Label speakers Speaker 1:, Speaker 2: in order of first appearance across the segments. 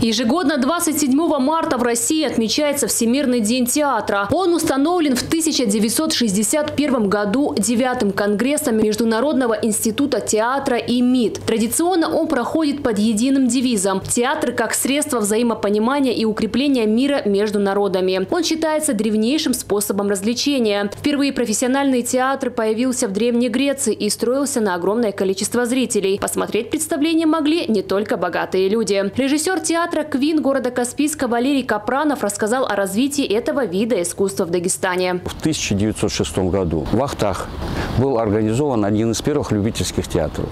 Speaker 1: Ежегодно 27 марта в России отмечается Всемирный день театра. Он установлен в 1961 году 9-м Конгрессом Международного института театра и МИД. Традиционно он проходит под единым девизом «Театр как средство взаимопонимания и укрепления мира между народами». Он считается древнейшим способом развлечения. Впервые профессиональный театр появился в Древней Греции и строился на огромное количество зрителей. Посмотреть представление могли не только богатые люди. Режиссер театра «Квин» города Каспийска Валерий Капранов рассказал о развитии этого вида искусства в Дагестане.
Speaker 2: В 1906 году в Ахтах был организован один из первых любительских театров.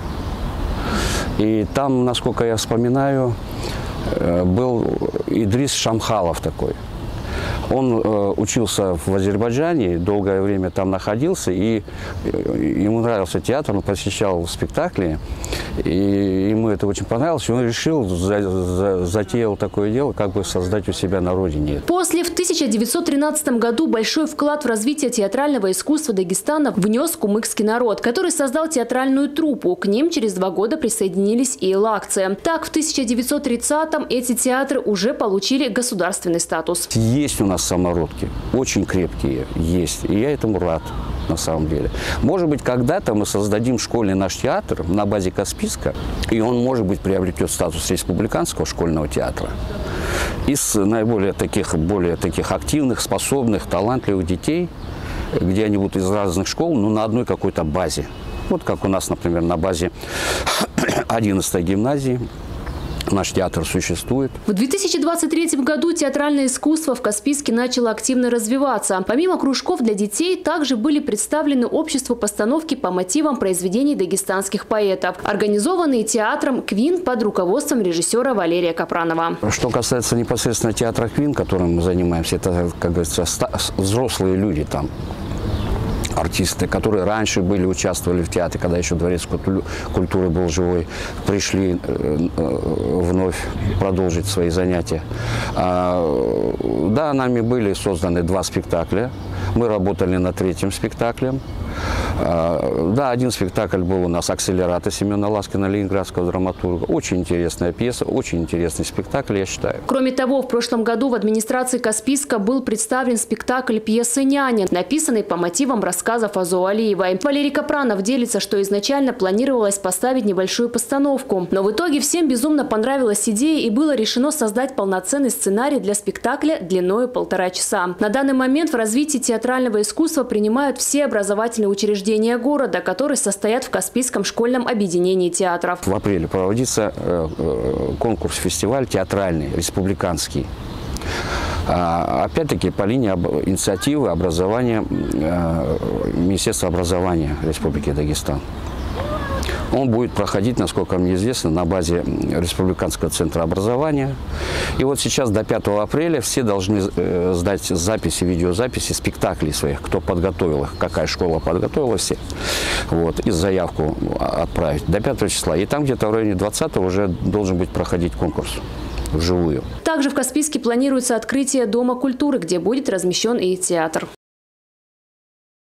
Speaker 2: И там, насколько я вспоминаю, был Идрис Шамхалов такой. Он учился в Азербайджане, долгое время там находился, и ему нравился театр, он посещал спектакли, и ему это очень понравилось, и он решил, затеял такое дело, как бы создать у себя на родине.
Speaker 1: После в 1913 году большой вклад в развитие театрального искусства Дагестана внес кумыкский народ, который создал театральную труппу. К ним через 2 года присоединились и илакцы. Так, в 1930-м эти театры уже получили государственный статус.
Speaker 2: Есть у нас самородки, очень крепкие есть, и я этому рад. На самом деле. Может быть, когда-то мы создадим школьный наш театр на базе Каспийска, и он, может быть, приобретет статус республиканского школьного театра. Из наиболее более таких активных, способных, талантливых детей, где они будут из разных школ, но на одной какой-то базе. Вот как у нас, например, на базе 11-й гимназии. Наш театр существует.
Speaker 1: В 2023 году театральное искусство в Каспийске начало активно развиваться. Помимо кружков для детей, также были представлены обществу постановки по мотивам произведений дагестанских поэтов, организованные театром «Квин» под руководством режиссера Валерия Капранова.
Speaker 2: Что касается непосредственно театра «Квин», которым мы занимаемся, это, как говорится, взрослые люди там. Артисты, которые раньше участвовали в театре, когда еще Дворец культуры был живой, пришли вновь продолжить свои занятия. Да, нами были созданы 2 спектакля. Мы работали над 3-м спектаклем. Да, 1 спектакль был у нас «Акселераты» Семена Ласкина, ленинградского драматурга. Очень интересная пьеса, очень интересный спектакль, я считаю.
Speaker 1: Кроме того, в прошлом году в администрации Каспийска был представлен спектакль пьесы «Няня», написанный по мотивам рассказов Азо Алиевой. Валерий Капранов делится, что изначально планировалось поставить небольшую постановку. Но в итоге всем безумно понравилась идея, и было решено создать полноценный сценарий для спектакля длиной 1,5 часа. На данный момент в развитии театрального искусства принимают все образовательные учреждения города, которые состоят в Каспийском школьном объединении театров.
Speaker 2: В апреле проводится конкурс-фестиваль театральный, республиканский. Опять-таки по линии инициативы образования Министерства образования Республики Дагестан. Он будет проходить, насколько мне известно, на базе Республиканского центра образования. И вот сейчас до 5 апреля все должны сдать записи, видеозаписи спектаклей своих, кто подготовил их, какая школа подготовила все, вот, и заявку отправить до 5 числа. И там где-то в районе 20 уже должен быть проходить конкурс вживую.
Speaker 1: Также в Каспийске планируется открытие Дома культуры, где будет размещен и театр.